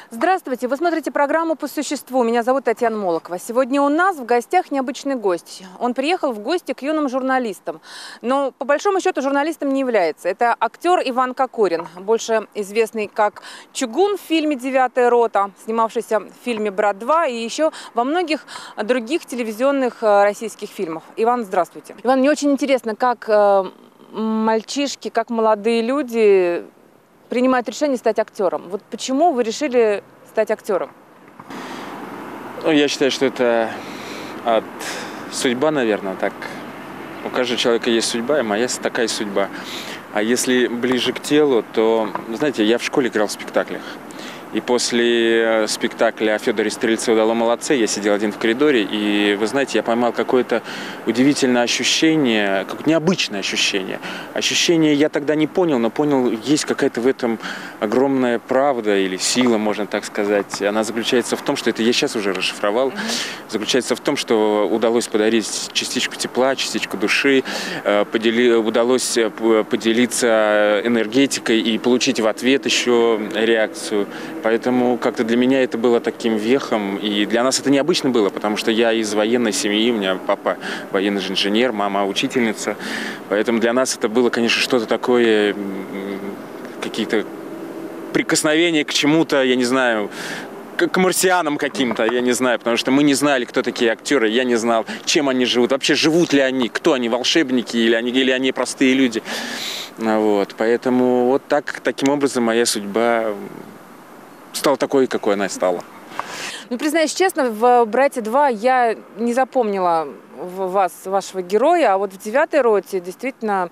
Здравствуйте! Вы смотрите программу «По существу». Меня зовут Татьяна Молокова. Сегодня у нас в гостях необычный гость. Он приехал в гости к юным журналистам. Но по большому счету журналистом не является. Это актер Иван Кокорин, больше известный как Чугун в фильме «Девятая рота», снимавшийся в фильме «Брат 2» и еще во многих других телевизионных российских фильмах. Иван, здравствуйте. Иван, мне очень интересно, как мальчишки, как молодые люди принимают решение стать актером. Вот почему вы решили стать актером? Ну, я считаю, что это судьба, наверное, так. У каждого человека есть судьба, и моя такая судьба. А если ближе к телу, то, знаете, я в школе играл в спектаклях. И после спектакля о Федоре Стрельце «Удало молодцы» я сидел один в коридоре, и, вы знаете, я поймал какое-то удивительное ощущение, как необычное ощущение. Ощущение я тогда не понял, но понял, есть какая-то в этом огромная правда или сила, можно так сказать. Она заключается в том, что это я сейчас уже расшифровал, заключается в том, что удалось подарить частичку тепла, частичку души, удалось поделиться энергетикой и получить в ответ еще реакцию. Поэтому как-то для меня это было таким вехом, и для нас это необычно было, потому что я из военной семьи, у меня папа военный инженер, мама учительница, поэтому для нас это было, конечно, что-то такое, какие-то прикосновения к чему-то, я не знаю, к марсианам каким-то, я не знаю, потому что мы не знали, кто такие актеры, я не знал, чем они живут, вообще живут ли они, кто они, волшебники или они простые люди. Вот, поэтому вот таким образом моя судьба стала такой, какой она стала. Ну, признаюсь честно, в «Брате 2» я не запомнила вашего героя, а вот в «Девятой роте» действительно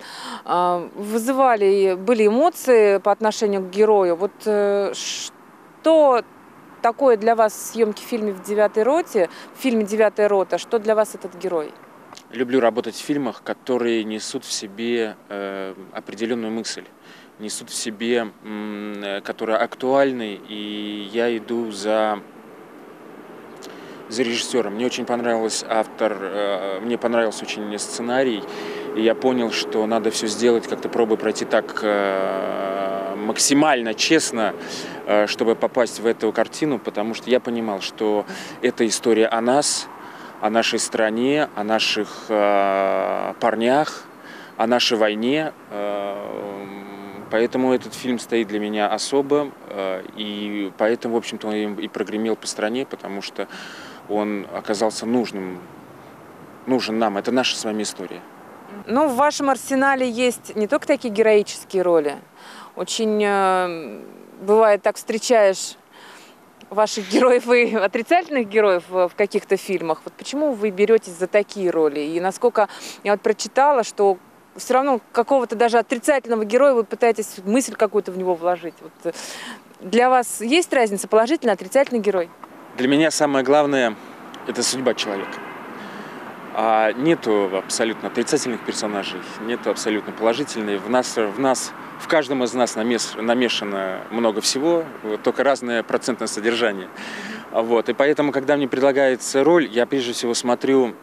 были эмоции по отношению к герою. Вот что такое для вас съемки в фильме в фильме «Девятая рота», что для вас этот герой? Люблю работать в фильмах, которые несут в себе определенную мысль, несут в себе, которые актуальны, и я иду за режиссером. Мне очень понравился автор, мне понравился очень сценарий, и я понял, что надо все сделать, как-то пробую пройти так максимально честно, чтобы попасть в эту картину, потому что я понимал, что это история о нас, о нашей стране, о наших парнях, о нашей войне. Поэтому этот фильм стоит для меня особо, и поэтому, в общем-то, он и прогремел по стране, потому что он оказался нужен нам. Это наша с вами история. Ну, в вашем арсенале есть не только такие героические роли. Очень бывает, так встречаешь ваших героев и отрицательных героев в каких-то фильмах. Вот почему вы беретесь за такие роли? И насколько я вот прочитала, что все равно какого-то даже отрицательного героя вы пытаетесь мысль какую-то в него вложить. Вот для вас есть разница, положительный, отрицательный герой? Для меня самое главное – это судьба человека. А нету абсолютно отрицательных персонажей, нету абсолютно положительных. В каждом из нас намешано много всего, только разное процентное содержание. Вот. И поэтому, когда мне предлагается роль, я прежде всего смотрю,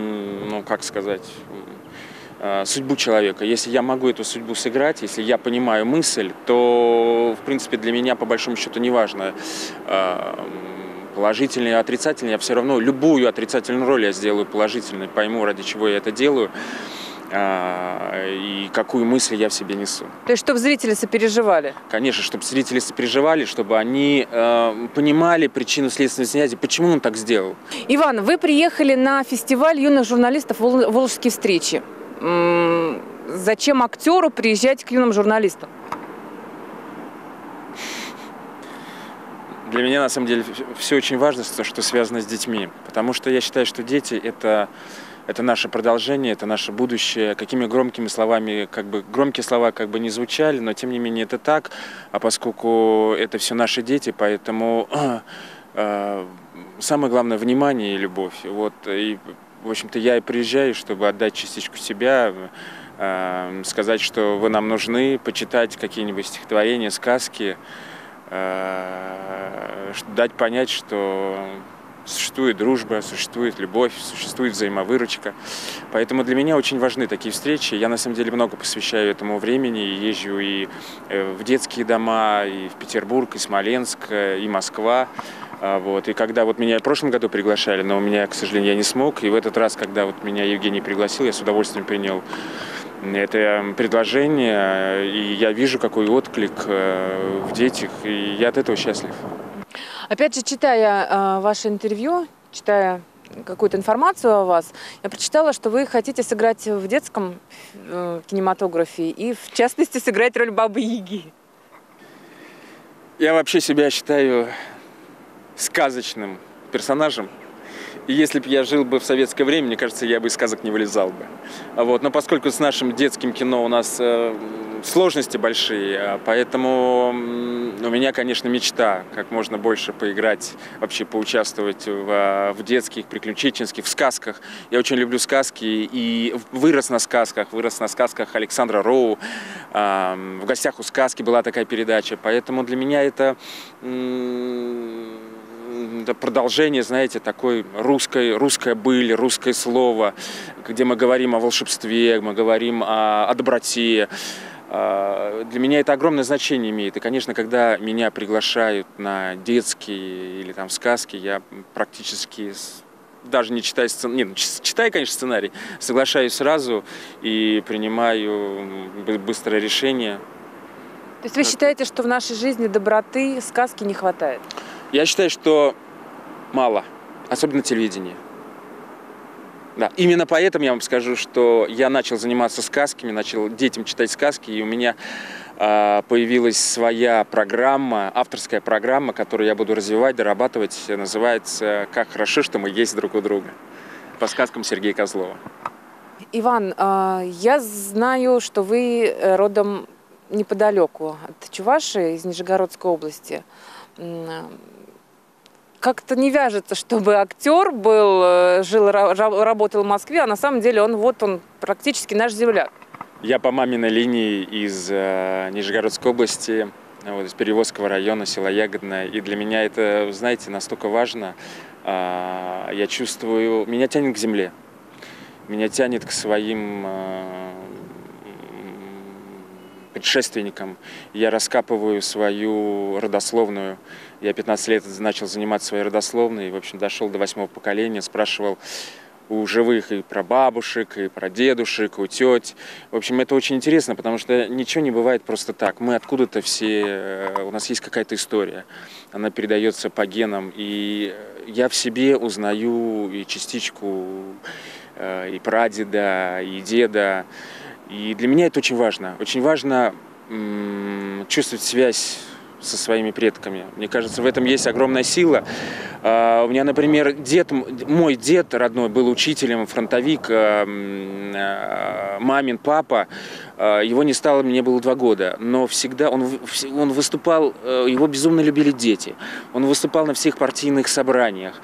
судьбу человека. Если я могу эту судьбу сыграть, если я понимаю мысль, то, в принципе, для меня, по большому счету, не важно, положительный, отрицательный. Я все равно любую отрицательную роль я сделаю положительной, пойму, ради чего я это делаю, и какую мысль я в себе несу. То есть, чтобы зрители сопереживали? Конечно, чтобы зрители сопереживали, чтобы они понимали причину следственной связи, почему он так сделал. Иван, вы приехали на фестиваль юных журналистов «Волжские встречи». Зачем актеру приезжать к юным журналистам? Для меня, на самом деле, все очень важно, что связано с детьми. Потому что я считаю, что дети – это наше продолжение, это наше будущее. Какими громкими словами, громкие слова не звучали, но тем не менее это так. А поскольку это все наши дети, поэтому самое главное – внимание и любовь. Вот, и, в общем-то, я и приезжаю, чтобы отдать частичку себя, сказать, что вы нам нужны, почитать какие-нибудь стихотворения, сказки, дать понять, что существует дружба, существует любовь, существует взаимовыручка. Поэтому для меня очень важны такие встречи. Я на самом деле много посвящаю этому времени. И езжу и в детские дома, и в Петербург, и Смоленск, и Москва. Вот. И когда вот меня в прошлом году приглашали, но у меня, к сожалению, я не смог. И в этот раз, когда вот меня Евгений пригласил, я с удовольствием принял это предложение. И я вижу, какой отклик в детях. И я от этого счастлив. Опять же, читая ваше интервью, читая какую-то информацию о вас, я прочитала, что вы хотите сыграть в детском кинематографе и, в частности, сыграть роль Бабы-Яги. Я вообще себя считаю сказочным персонажем. И если бы я жил бы в советское время, мне кажется, я бы из сказок не вылезал бы. Вот. Но поскольку с нашим детским кино у нас сложности большие, поэтому у меня, конечно, мечта как можно больше поиграть, вообще поучаствовать в детских, приключенческих, в сказках. Я очень люблю сказки и вырос на сказках Александра Роу. В гостях у сказки была такая передача, поэтому для меня это продолжение, знаете, такой русская быль, русское слово, где мы говорим о волшебстве, мы говорим о доброте. Для меня это огромное значение имеет. И, конечно, когда меня приглашают на детские или там сказки, я практически, даже не читая сценарий, читаю, конечно, сценарий, соглашаюсь сразу и принимаю быстрое решение. То есть вы считаете, что в нашей жизни доброты, сказки не хватает? Я считаю, что мало, особенно телевидение. Да, именно поэтому я вам скажу, что я начал заниматься сказками, начал детям читать сказки, и у меня появилась своя программа, авторская программа, которую я буду развивать, дорабатывать. Называется «Как хорошо, что мы есть друг у друга». По сказкам Сергея Козлова. Иван, я знаю, что вы родом неподалеку от Чувашии, из Нижегородской области. Как-то не вяжется, чтобы актер жил, работал в Москве, а на самом деле он практически наш земляк. Я по маминой линии из Нижегородской области, вот, из Перевозского района, села Ягодное. И для меня это, знаете, настолько важно. Я чувствую, меня тянет к земле, меня тянет к своим предшественникам. Я раскапываю свою родословную. Я 15 лет начал заниматься своей родословной. И, в общем, дошел до 8-го поколения, спрашивал у живых и про бабушек, и про дедушек, у теть. В общем, это очень интересно, потому что ничего не бывает просто так. Мы откуда-то все, у нас есть какая-то история. Она передается по генам. И я в себе узнаю и частичку и прадеда, и деда. И для меня это очень важно. Очень важно чувствовать связь со своими предками. Мне кажется, в этом есть огромная сила. У меня, например, мой дед родной был учителем, фронтовик, мамин папа. Его не стало, мне было 2 года. Но всегда он выступал, его безумно любили дети. Он выступал на всех партийных собраниях.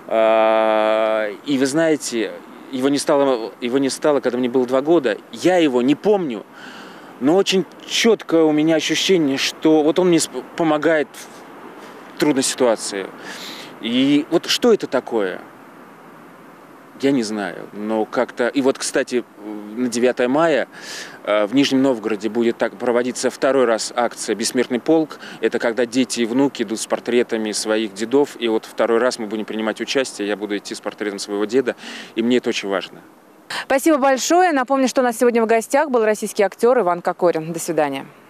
И вы знаете, его не стало, когда мне было 2 года. Я его не помню, но очень четко у меня ощущение, что вот он мне помогает в трудной ситуации. И вот что это такое? Я не знаю, но как-то... И вот, кстати, на 9 мая в Нижнем Новгороде будет проводиться 2-й раз акция «Бессмертный полк». Это когда дети и внуки идут с портретами своих дедов. И вот 2-й раз мы будем принимать участие. Я буду идти с портретом своего деда. И мне это очень важно. Спасибо большое. Напомню, что у нас сегодня в гостях был российский актер Иван Кокорин. До свидания.